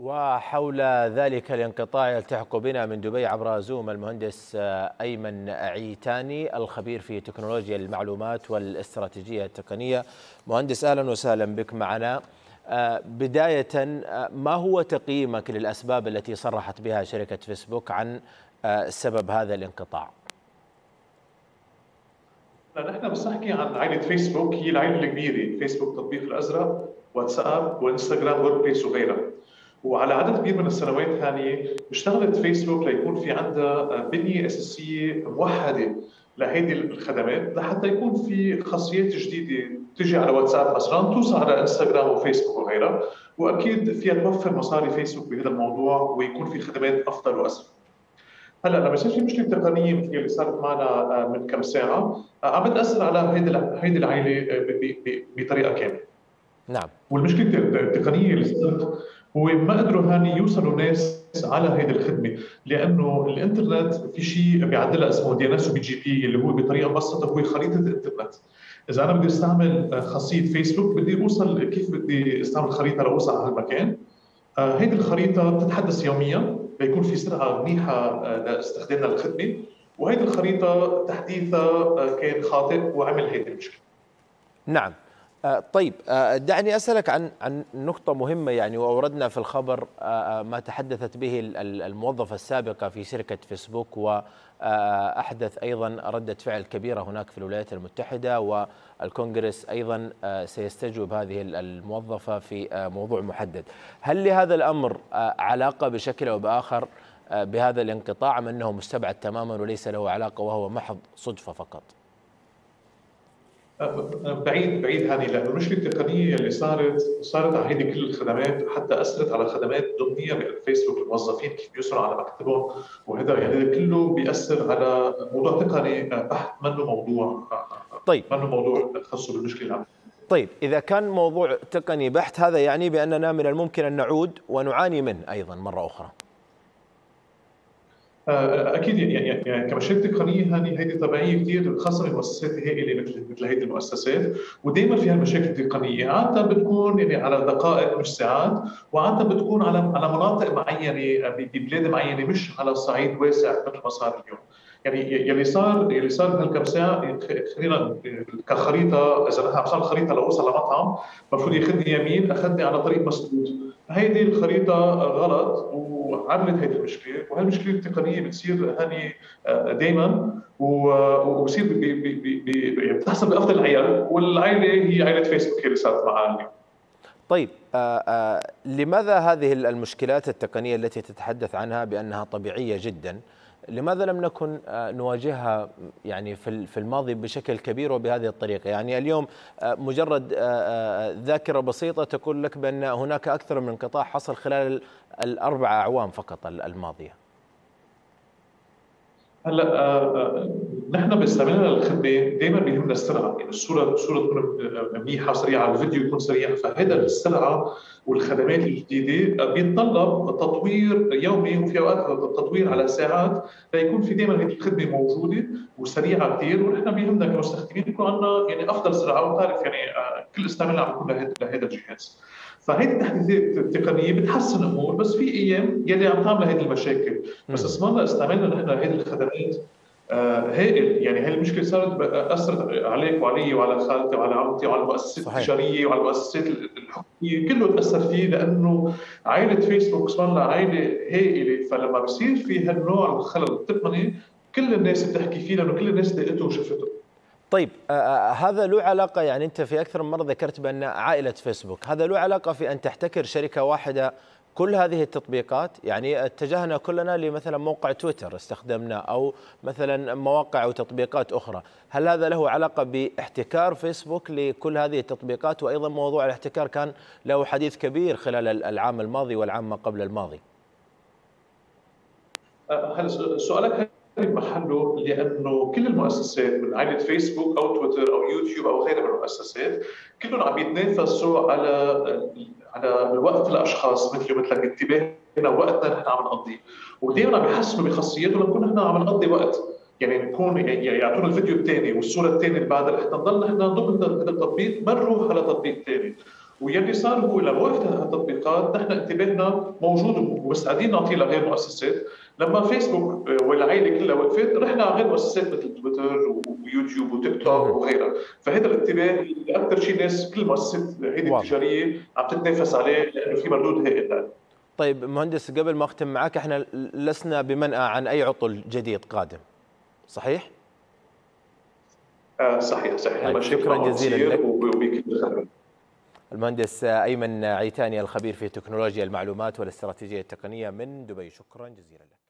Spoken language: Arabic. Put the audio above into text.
وحول ذلك الانقطاع يلتحق بنا من دبي عبر زوم المهندس أيمن عيتاني الخبير في تكنولوجيا المعلومات والاستراتيجية التقنية. مهندس أهلا وسهلا بك معنا. بداية، ما هو تقييمك للأسباب التي صرحت بها شركة فيسبوك عن سبب هذا الانقطاع؟ نحن بس نحكي عن عائلة فيسبوك، هي العائلة الكبيرة. فيسبوك تطبيق الأزرق، واتساب وانستغرام وورد بيس وغيرها. وعلى عدد كبير من السنوات هانية اشتغلت فيسبوك ليكون في عندها بنية أساسية موحدة لهيدي الخدمات، لحتى يكون في خاصيات جديدة تجي على واتساب مثلا توصل على انستغرام وفيسبوك وغيرها، واكيد فيها توفر مصاري فيسبوك بهذا الموضوع ويكون في خدمات افضل واسرع. هلا لما يصير في مشكله تقنيه مثل اللي صارت معنا من كم ساعه، عم بتاثر على هيدي العائله بطريقه كامله. نعم. والمشكله التقنيه اللي صارت هو ما قدروا هاني يوصلوا ناس على هيدي الخدمه، لانه الانترنت في شيء بيعدلها اسمه دي ان اس وبي جي بي، اللي هو بطريقه مبسطه هو خريطه الانترنت. اذا انا بدي استعمل خاصيه فيسبوك، بدي اوصل كيف بدي استعمل خريطه لاوصل على هالمكان. هيدي الخريطه بتتحدث يوميا ليكون في سرعه منيحه لاستخدامنا للخدمه، وهيدي الخريطه تحديثها كان خاطئ وعمل هيدي المشكله. نعم. طيب، دعني أسألك عن نقطة مهمة، يعني وأوردنا في الخبر ما تحدثت به الموظفة السابقة في شركة فيسبوك، وأحدث أيضا ردة فعل كبيرة هناك في الولايات المتحدة، والكونغرس أيضا سيستجوب هذه الموظفة في موضوع محدد. هل لهذا الأمر علاقة بشكل أو بآخر بهذا الانقطاع، أم أنه مستبعد تماما وليس له علاقة وهو محض صدفة فقط؟ بعيد هاني، لانه المشكله التقنيه اللي صارت على هيدي كل الخدمات، حتى اثرت على خدمات ضمنيه بالفيسبوك، الموظفين كيف بيوصلوا على مكتبهم، وهذا يعني كله بياثر على موضوع تقني بحت، منه موضوع. طيب، منه موضوع خاص بالمشكله العامه. طيب، إذا كان موضوع تقني بحت، هذا يعني بأننا من الممكن أن نعود ونعاني منه أيضا مرة أخرى. اكيد، يعني كمشاكل تقنيه هذه طبيعيه كثير، خاصه بمؤسسات هائله مثل هذه المؤسسات، ودائما فيها المشاكل التقنيه، عاده بتكون يعني على دقائق مش ساعات، وعاده بتكون على مناطق معينه ببلاد معينه، مش على صعيد واسع مثل ما صار اليوم. يعني يلي صار بهالكم ساعه، خلينا كخريطه، اذا انا عم صار خريطه لاوصل لمطعم، المفروض ياخذني يمين، اخذني على طريق مسدود. هيدي الخريطه غلط وعملت هيدي المشكله، وهالمشكله التقنيه بتصير هاني دائما، وبصير بتحصل بافضل العيال، والعائله هي عائله فيسبوك اللي صارت معها اليوم. طيب، لماذا هذه المشكلات التقنية التي تتحدث عنها بأنها طبيعية جدا، لماذا لم نكن نواجهها يعني في الماضي بشكل كبير وبهذه الطريقة؟ يعني اليوم مجرد ذاكرة بسيطة تقول لك بأن هناك أكثر من انقطاع حصل خلال الأربع أعوام فقط الماضية. هلا نحن باستعمالنا للخدمه دائما بيهمنا السرعه، يعني الصوره تكون منيحه وسريعه، الفيديو يكون سريع، فهذا السرعه والخدمات الجديده بيتطلب تطوير يومي، وفي اوقات تطوير على ساعات، ليكون في دائما هذه الخدمه موجوده وسريعه كثير، ونحن بيهمنا كمستخدمين يكون عندنا يعني افضل سرعه، وتعرف يعني كل استعمالنا عم يكون لهذا الجهاز. فهيدي التحديثات التقنيه بتحسن الامور، بس في ايام يلي عم تعمل هيدي المشاكل، بس اسمعنا استعملنا نحن هيدي الخدمات هائل. يعني هاي المشكله صارت اثرت عليك وعلي وعلى خالتي وعلى عمتي وعلى المؤسسات التجاريه وعلى المؤسسات الحكوميه، كله تاثر فيه، لانه عائله فيسبوك صار لها عائله هائله، فلما بصير في هالنوع من الخلل التقني كل الناس بتحكي فيه، لانه كل الناس دقته وشافته. طيب، هذا له علاقة، يعني أنت في أكثر من مرة ذكرت بأن عائلة فيسبوك، هذا له علاقة في أن تحتكر شركة واحدة كل هذه التطبيقات؟ يعني اتجهنا كلنا لمثلا موقع تويتر استخدمنا، أو مثلا مواقع وتطبيقات أخرى، هل هذا له علاقة باحتكار فيسبوك لكل هذه التطبيقات؟ وأيضا موضوع الاحتكار كان له حديث كبير خلال العام الماضي والعام ما قبل الماضي. هل سؤالك محله، لانه كل المؤسسات من عائله فيسبوك او تويتر او يوتيوب او غيرها من المؤسسات، كلهم عم يتنافسوا على الوقت الاشخاص مثلي ومثلك، انتباهنا ووقتنا نحن عم نقضيه، ودائما عم يحسنوا بخاصياتهم لنكون نحن عم نقضي وقت. يعني نكون يعطونا الفيديو الثاني والصوره الثانيه اللي بعدها، لحتى نضل نحن ضمن هذا التطبيق، ما نروح على تطبيق ثاني. واللي صار هو لما وقفت هالتطبيقات نحن انتباهنا موجود ومستعدين نعطيه لغير مؤسسات. لما فيسبوك والعائله كلها وقفت رحنا على غير مؤسسات مثل تويتر ويوتيوب وتيك توك وغيرها. فهذا الانتباه اللي اكثر شيء ناس كل المؤسسات هيدي التجاريه عم تتنافس عليه لانه في مردود هائل. طيب مهندس، قبل ما اختم معك، احنا لسنا بمنأى عن اي عطل جديد قادم، صحيح؟ صحيح. طيب شكرا جزيلا لك. المهندس أيمن عيتاني الخبير في تكنولوجيا المعلومات والاستراتيجية التقنية من دبي، شكرا جزيلا لك.